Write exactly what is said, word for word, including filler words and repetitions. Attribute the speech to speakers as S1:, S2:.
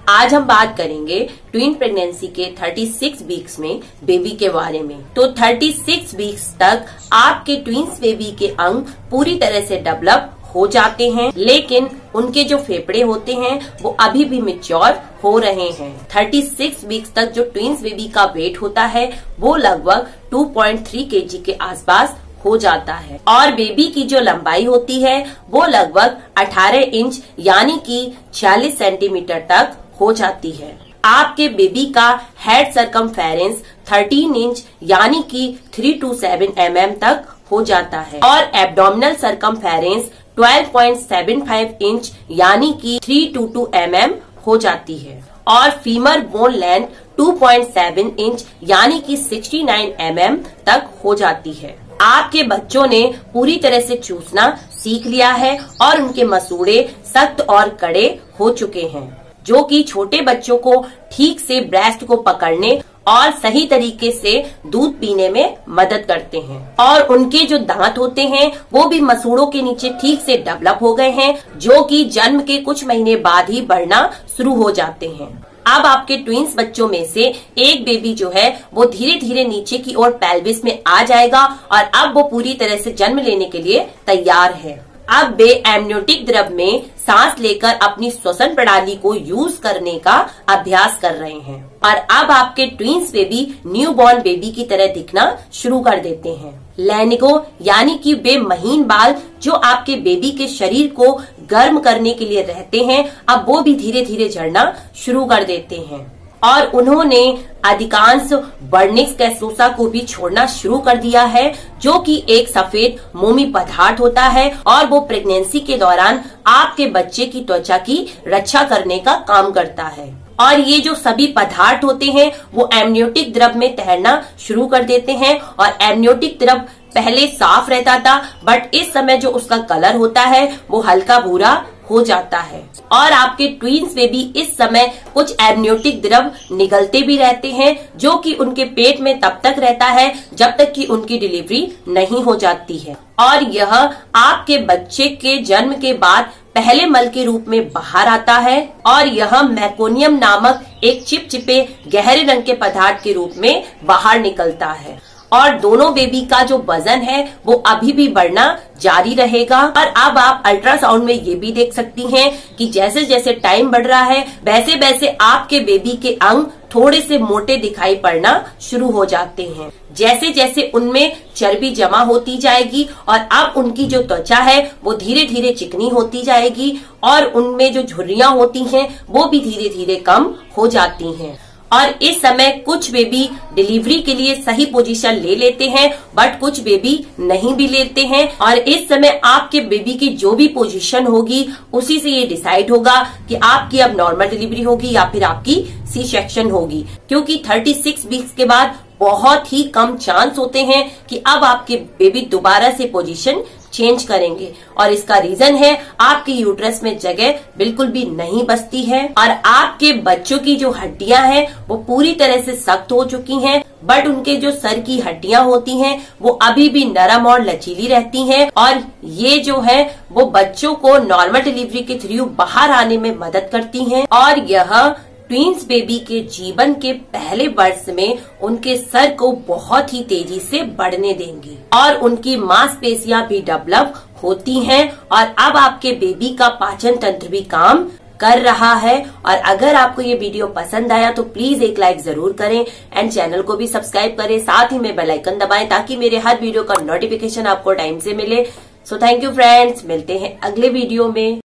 S1: आज हम बात करेंगे ट्विन प्रेगनेंसी के छत्तीस वीक्स में बेबी के बारे में। तो छत्तीस वीक्स तक आपके ट्विंस बेबी के अंग पूरी तरह से डेवलप हो जाते हैं, लेकिन उनके जो फेफड़े होते हैं वो अभी भी मैच्योर हो रहे हैं। छत्तीस वीक्स तक जो ट्विंस बेबी का वेट होता है वो लगभग दो पॉइंट तीन केजी के आसपास हो जाता है और बेबी की जो लंबाई होती है वो लगभग अठारह इंच यानी कि छियालीस सेंटीमीटर तक हो जाती है। आपके बेबी का हेड सरकमफेरेंस तेरह इंच यानी कि तीन सौ सत्ताईस एम एम तक हो जाता है और एब्डोमिनल सरकमफेरेंस बारह पॉइंट सात पाँच इंच यानी कि तीन सौ बाईस एम एम हो जाती है और फीमर बोन लेंथ दो पॉइंट सात इंच यानी कि उनहत्तर एम एम तक हो जाती है। आपके बच्चों ने पूरी तरह से चूसना सीख लिया है और उनके मसूड़े सख्त और कड़े हो चुके हैं, जो कि छोटे बच्चों को ठीक से ब्रेस्ट को पकड़ने और सही तरीके से दूध पीने में मदद करते हैं। और उनके जो दांत होते हैं वो भी मसूड़ों के नीचे ठीक से डेवलप हो गए हैं, जो कि जन्म के कुछ महीने बाद ही बढ़ना शुरू हो जाते हैं। अब आपके ट्विंस बच्चों में से एक बेबी जो है वो धीरे धीरे नीचे की ओर पेल्विस में आ जाएगा और अब वो पूरी तरह से जन्म लेने के लिए तैयार है। अब वे एमनियोटिक द्रव में सांस लेकर अपनी श्वसन प्रणाली को यूज करने का अभ्यास कर रहे हैं और अब आपके ट्विंस बेबी न्यूबॉर्न बेबी की तरह दिखना शुरू कर देते हैं। लैनिगो यानी कि वे महीन बाल जो आपके बेबी के शरीर को गर्म करने के लिए रहते हैं, अब वो भी धीरे धीरे झड़ना शुरू कर देते हैं और उन्होंने अधिकांश बर्निक्स कैसोसा को भी छोड़ना शुरू कर दिया है, जो कि एक सफेद मोमी पदार्थ होता है और वो प्रेगनेंसी के दौरान आपके बच्चे की त्वचा की रक्षा करने का काम करता है। और ये जो सभी पदार्थ होते हैं वो एमनियोटिक द्रव में तैरना शुरू कर देते हैं और एमनियोटिक द्रव पहले साफ रहता था, बट इस समय जो उसका कलर होता है वो हल्का भूरा हो जाता है और आपके ट्विंस बेबी इस समय कुछ एमनियोटिक द्रव निगलते भी रहते हैं, जो कि उनके पेट में तब तक रहता है जब तक कि उनकी डिलीवरी नहीं हो जाती है और यह आपके बच्चे के जन्म के बाद पहले मल के रूप में बाहर आता है और यह मैकोनियम नामक एक चिपचिपे गहरे रंग के पदार्थ के रूप में बाहर निकलता है और दोनों बेबी का जो वजन है वो अभी भी बढ़ना जारी रहेगा। और अब आप अल्ट्रासाउंड में ये भी देख सकती हैं कि जैसे जैसे टाइम बढ़ रहा है वैसे वैसे आपके बेबी के अंग थोड़े से मोटे दिखाई पड़ना शुरू हो जाते हैं, जैसे जैसे उनमें चर्बी जमा होती जाएगी और अब उनकी जो त्वचा है वो धीरे धीरे चिकनी होती जाएगी और उनमें जो झुर्रियां होती हैं वो भी धीरे धीरे कम हो जाती हैं। और इस समय कुछ बेबी डिलीवरी के लिए सही पोजीशन ले लेते हैं, बट कुछ बेबी नहीं भी लेते हैं और इस समय आपके बेबी की जो भी पोजीशन होगी उसी से ये डिसाइड होगा कि आपकी अब नॉर्मल डिलीवरी होगी या फिर आपकी सी सेक्शन होगी, क्योंकि छत्तीस वीक्स के बाद बहुत ही कम चांस होते हैं कि अब आपके बेबी दोबारा से पोजीशन चेंज करेंगे और इसका रीजन है आपके यूट्रस में जगह बिल्कुल भी नहीं बचती है और आपके बच्चों की जो हड्डियां हैं वो पूरी तरह से सख्त हो चुकी हैं, बट उनके जो सर की हड्डियां होती हैं वो अभी भी नरम और लचीली रहती हैं और ये जो है वो बच्चों को नॉर्मल डिलीवरी के थ्रू बाहर आने में मदद करती हैं और यह ट्विंस बेबी के जीवन के पहले वर्ष में उनके सर को बहुत ही तेजी से बढ़ने देंगी और उनकी मांसपेशियां भी डेवलप होती हैं और अब आपके बेबी का पाचन तंत्र भी काम कर रहा है। और अगर आपको ये वीडियो पसंद आया तो प्लीज एक लाइक जरूर करें एंड चैनल को भी सब्सक्राइब करें, साथ ही में बेल आइकन दबाएं ताकि मेरे हर वीडियो का नोटिफिकेशन आपको टाइम से मिले। सो थैंक यू फ्रेंड्स, मिलते हैं अगले वीडियो में।